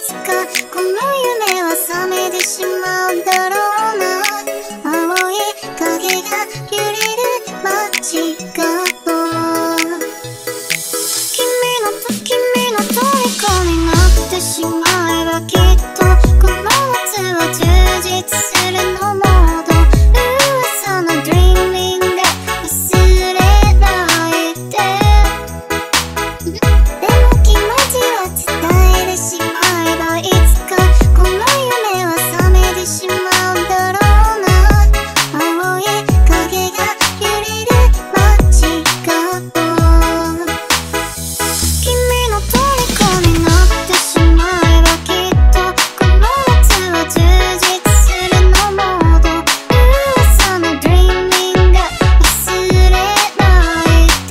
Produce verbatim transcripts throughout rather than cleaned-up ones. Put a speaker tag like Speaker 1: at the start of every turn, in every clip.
Speaker 1: つかこの夢は覚めてしまうだろうな。青い影が揺れる街角、君のと君の虜になってしまえばきっとこの夏は充実するのモード。噂のドリーミングが忘れないで。でも気持ちは伝えてしまえばいつかこの夢は覚めてしまうだろうな。青い影が揺れる街角、君の虜になってしまえばきっとこの夏は充実するのモード。噂のドリーミングが忘れないで。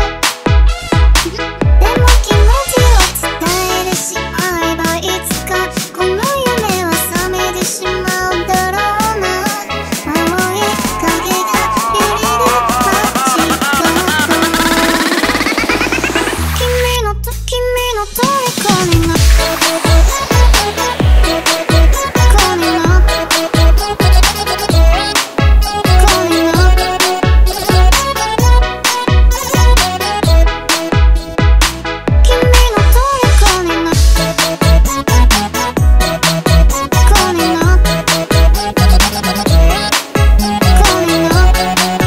Speaker 1: でも気持ちを伝えてしまえばいつかこの夢は覚めてしまうだろうな。青い影が揺れる街角、君のと君の虜になって虜になって虜になって君の虜になって虜になって虜になって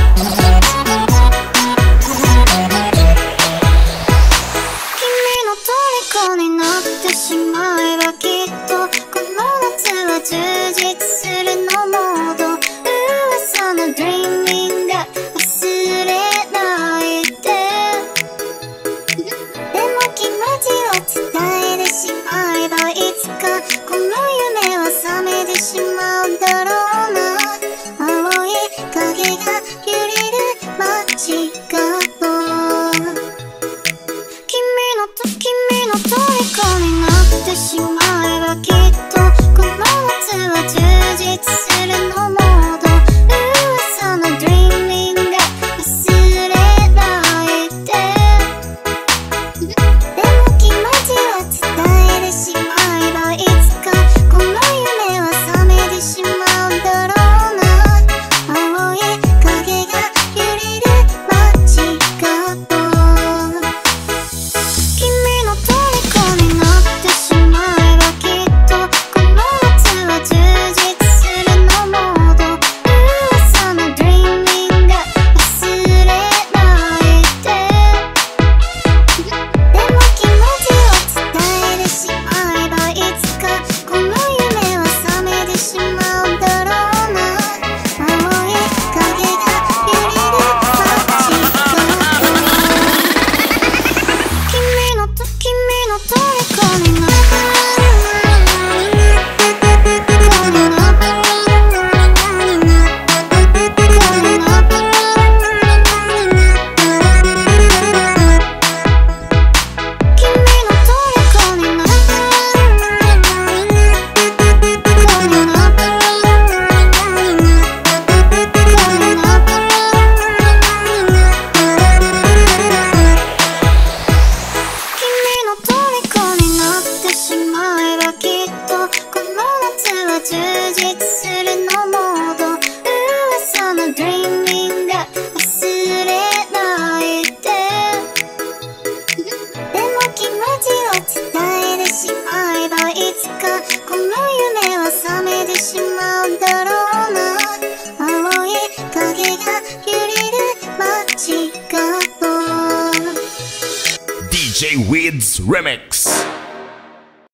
Speaker 1: 君の虜になってしまえばきっとこの夏は充実するのモード。噂のドリーミングが忘れないで。でも気持ちを伝えてしまえばいつかこの夢は覚めてしまうだろうな。青い影が揺れる街角、君のと君の虜になってしまえばきっとこの夏は充実するのモード。噂のドリーミングが忘れないで。でも気持ちを伝えてしまえばいつかこの夢は覚めてしまうだろうな。青い影が揺れる街角、君の虜になってしまえばきっとこの夏は充実するのモード。噂のドリーミングが忘れないで。でも気持ちを伝えてしまえばいつかこの夢は覚めてしまうだろうな。青い影が揺れる街角、君のと君の虜になって虜になって虜になって君の虜になって虜になって虜になって君の虜になってしまえばきっとこの夏は充実するのモード。噂のドリーミングが忘れないで。でも気持ちを伝えてしまえばいつかこの夢は覚めてしまうだろうな。青い影が揺れる街角、
Speaker 2: D J Djwedz Remix.